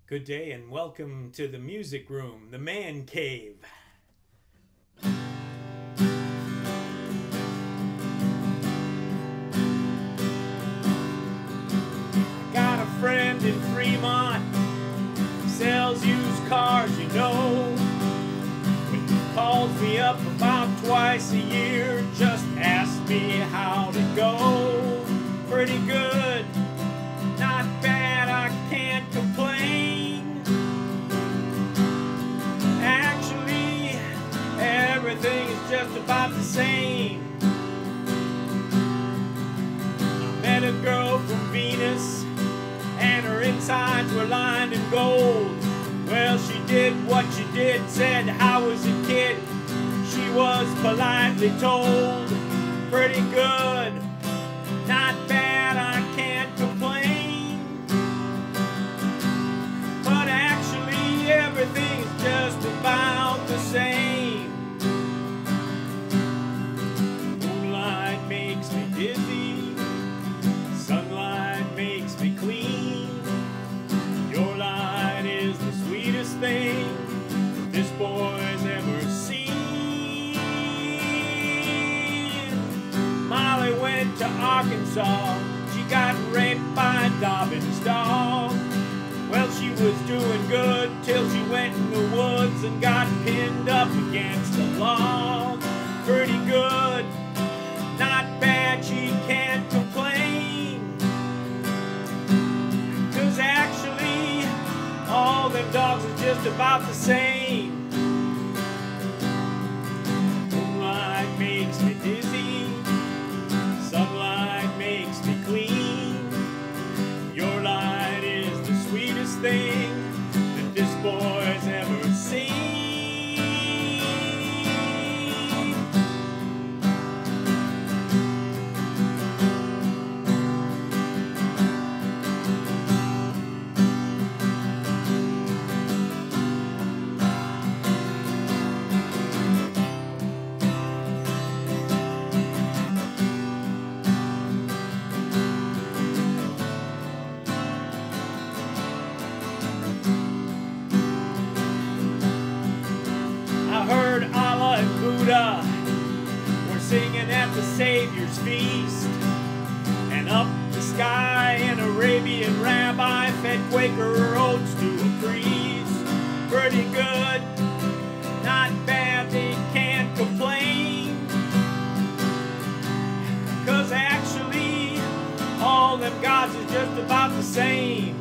Good day and welcome to the music room, the man cave. Got a friend in Fremont, sells used cars, you know. When he calls me up about twice a year, just asks me how to go. Pretty good, not bad, I can't complain. Actually, everything is just about the same. I met a girl from Venus, and her insides were lined in gold. Well, she did what she did, said, "How was it, kid?" She was politely told, "Pretty good, not bad, I can't complain." But actually, everything's just about the same. Moonlight makes me dizzy, sunlight makes me clean. Your light is the sweetest thing this boy's ever seen. Molly went to Arkansas, she got raped by Dobbin's dog. Well, she was doing good till she went in the woods and got pinned up against a log. Pretty good, not bad, she can't complain. 'Cause actually, all them dogs are just about the same. Moonlight makes me dizzy, sunlight makes me clean. Your light is the sweetest thing that this boy's ever seen. I heard Allah and Buddha were singing at the Savior's feast, and up the sky an Arabian rabbi fed Quaker oats to a priest. Pretty good, not bad, they can't complain. 'Cause actually, all them gods is just about the same.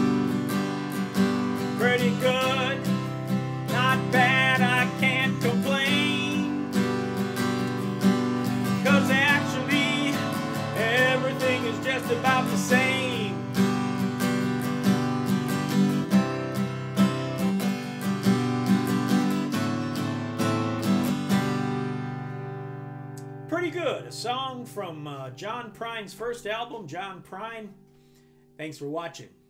Pretty good, not bad, I can't complain. 'Cause actually, everything is just about the same. Pretty good. A song from John Prine's first album, John Prine. Thanks for watching.